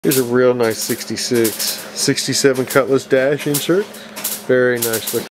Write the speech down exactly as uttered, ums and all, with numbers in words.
Here's a real nice sixty-six, sixty-seven Cutlass dash insert. Very nice looking.